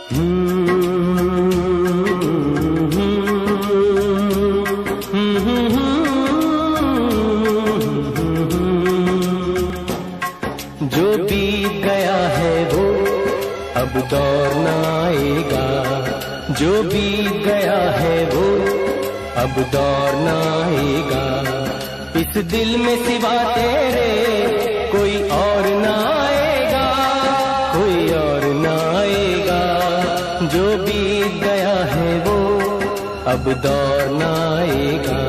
जो बीत गया है वो अब दौर न आएगा, जो बीत गया है वो अब दौर न आएगा। इस दिल में सिवा तेरे कोई और न आएगा, कोई और न आएगा। जो बीत गया है वो अब दौर न आएगा।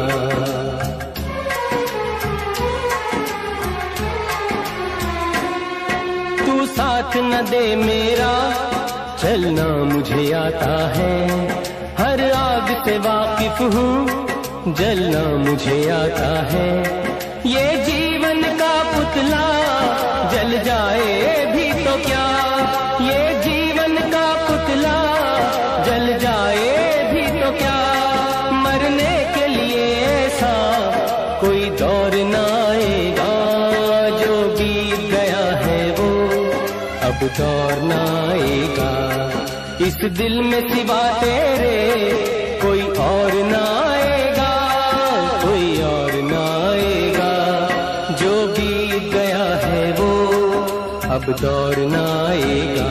तू साथ न दे मेरा चलना मुझे आता है, हर आग से वाकिफ हूँ जलना मुझे आता है। ये जीवन का पुतला जल जाए भी तो क्या, ये जीवन का पुतला जल जाए भी तो क्या। मरने के लिए ऐसा कोई दौर न आएगा, जो बीत गया है वो अब दौर न आएगा। इस दिल में सिवा तेरे कोई और न आएगा, कोई और न आएगा। जो बीत गया है वो अब दौर न आएगा।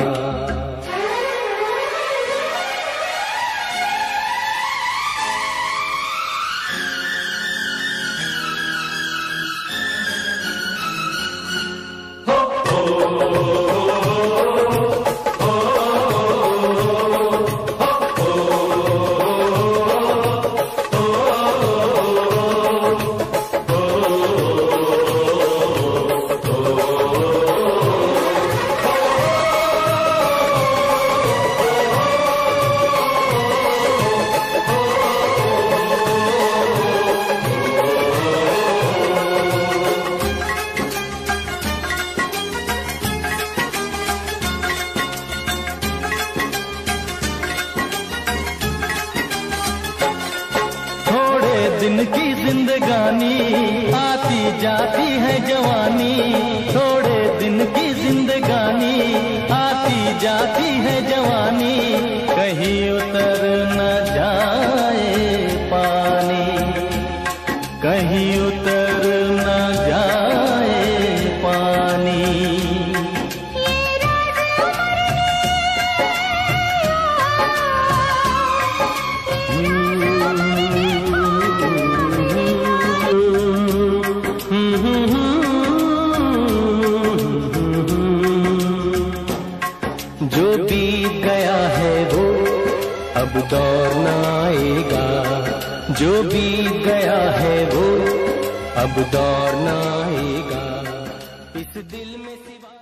दिन की जिंदगानी आती जाती है जवानी, थोड़े दिन की जिंदगानी आती जाती है जवानी। कहीं उतर न जाए पानी, कहीं उतर न जाए पानी। जो बीत गया है वो अब दौर न आएगा, जो बीत गया है वो अब दौर न आएगा। इस दिल में सिवा